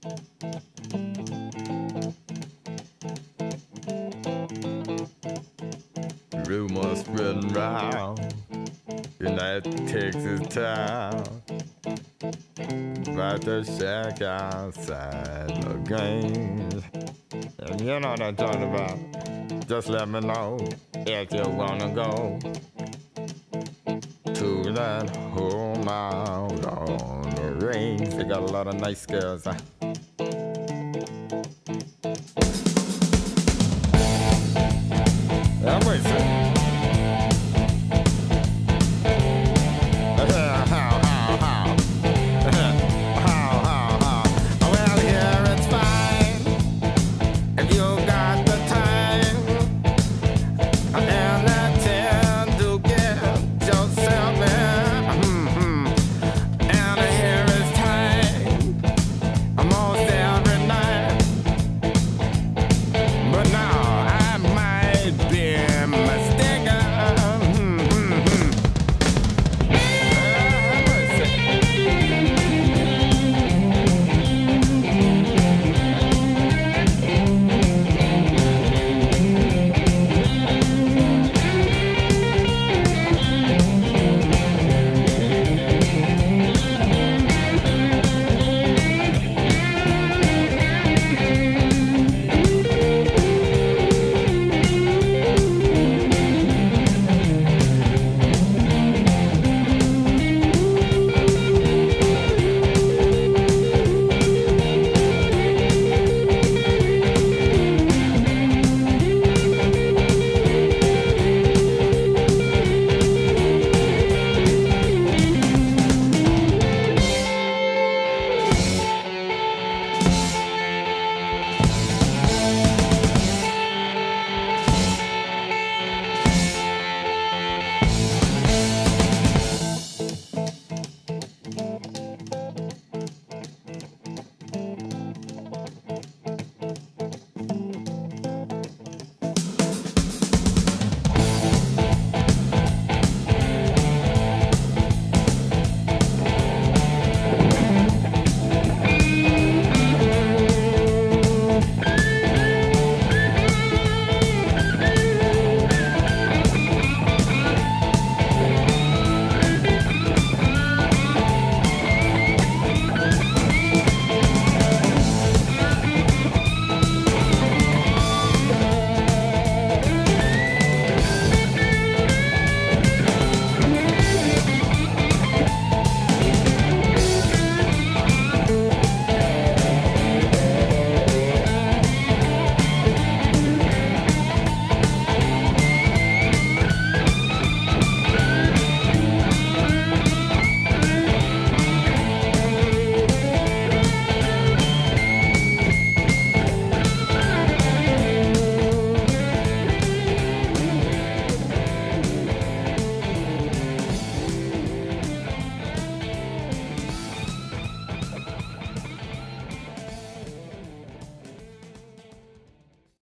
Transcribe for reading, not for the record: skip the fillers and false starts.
Rumors spreading round in that Texas town about the shack outside the Grange. And you know what I'm talking about. Just let me know if you wanna go to that home out on the range. They got a lot of nice girls. I'm waiting.